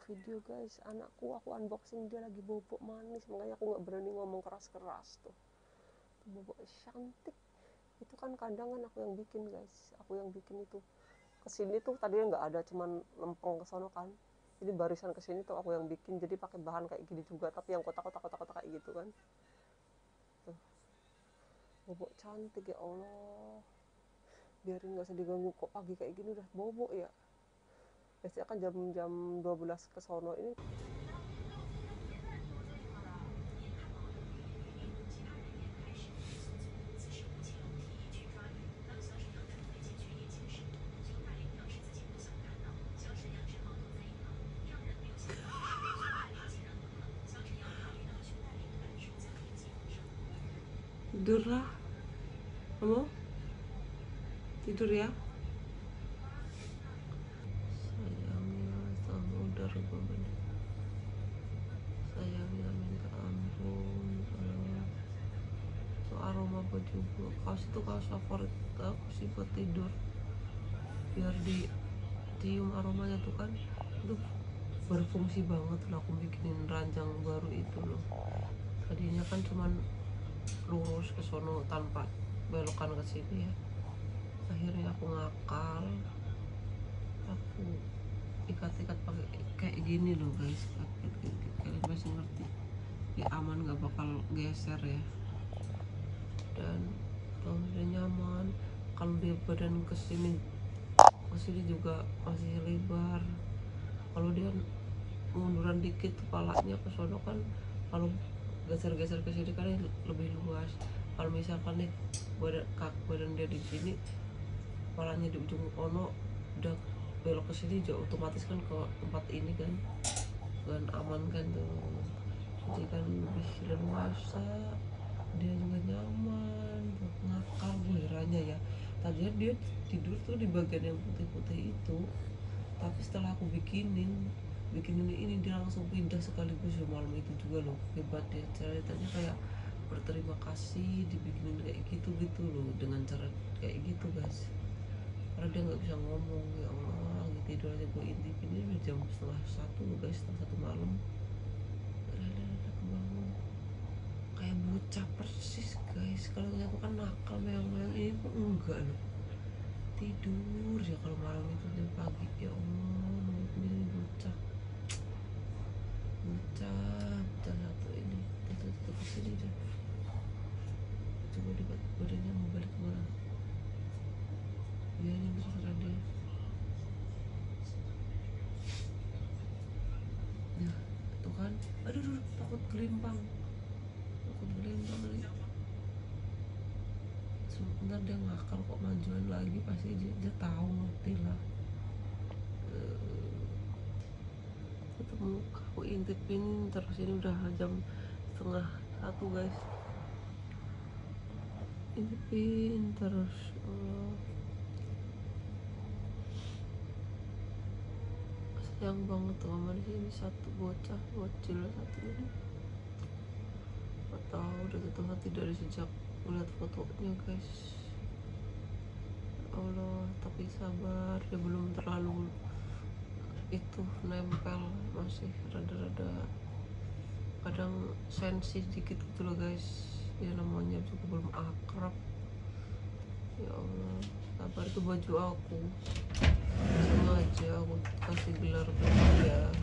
video guys, anakku aku unboxing, dia lagi bobok manis, makanya aku nggak berani ngomong keras-keras tuh bobok cantik. Itu kan kandang kan aku yang bikin guys, aku yang bikin itu. Kesini tuh tadinya nggak ada, cuman lempeng ke sono kan, jadi barisan kesini tuh aku yang bikin, jadi pakai bahan kayak gini juga, tapi yang kotak-kotak kayak gitu kan. Tuh bobok cantik, ya Allah, biarin nggak usah diganggu, kok pagi kayak gini udah bobok ya. Biasanya kan jam 12 ke sono ini. Tidurlah kamu, tidur ya sayangnya. Sama udah gue sayangnya minta ampun. Itu aroma baju gue, kaos itu kaos favorit aku sih buat tidur, biar dicium aromanya tuh kan. Itu berfungsi banget lah aku bikinin ranjang baru itu loh. Tadinya kan cuman lurus ke sono tanpa belokan ke sini ya. Akhirnya aku ngakal, aku ikat-ikat pakai kayak gini loh guys. Kalian pasti ngerti ya, aman nggak bakal geser ya, dan dia nyaman. Kalau dia badan kesini juga masih lebar. Kalau dia munduran dikit kepalanya ke sono kan, kalau geser-geser ke sini kan lebih luas. Kalau misalkan nih badan dia di sini, kepalanya di ujung ono, udah belok ke sini jauh, otomatis kan ke tempat ini kan aman kan tuh. Jadi kan lebih leluasa, dia juga nyaman buat ngakal. Gue herannya ya, tadinya dia tidur tuh di bagian yang putih-putih itu, tapi setelah aku bikinin ini dia langsung pindah sekaligus ya. Malam itu juga loh, hebat dia, ceritanya kayak berterima kasih dibikinin kayak gitu loh, dengan cara kayak gitu guys. Karena dia nggak bisa ngomong, ya Allah, lagi tidur aja gue intipin. Ini udah jam 1:30 loh guys, 1:30 malam. Udah kebangun kayak bocah persis guys. Kalau aku kan nakal meong-meong, ini pun enggak loh, tidur ya kalau malam itu jam pagi. Ya Allah, ini bocah satu ini. Itu kesini deh, coba debat badannya mau balik kemana. Biarin terserah dia. Nah itu kan, aduh takut gelimpang nih. Sebentar dia ngakal kok, majuan lagi pasti dia tahu, ngerti lah. Ketemu aku intipin terus, ini udah jam 1:30 guys, intipin terus. Allah, sayang banget tuh sama ini satu bocah bocil satu ini. Gak tahu udah jatuh hati dari sejak melihat fotonya guys. Ya Allah, tapi sabar, dia belum terlalu itu nempel, masih rada-rada kadang sensi dikit gitu loh guys. Ya namanya juga belum akrab. Ya Allah, sabar. Itu baju aku sengaja aku kasih gelar ke dia